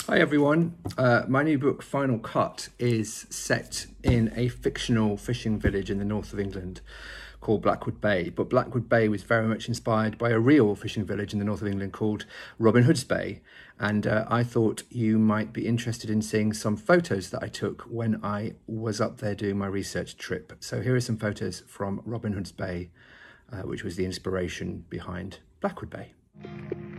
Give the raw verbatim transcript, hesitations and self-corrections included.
Hi everyone, uh, my new book Final Cut is set in a fictional fishing village in the north of England called Blackwood Bay, but Blackwood Bay was very much inspired by a real fishing village in the north of England called Robin Hood's Bay, and uh, I thought you might be interested in seeing some photos that I took when I was up there doing my research trip. So here are some photos from Robin Hood's Bay, uh, which was the inspiration behind Blackwood Bay.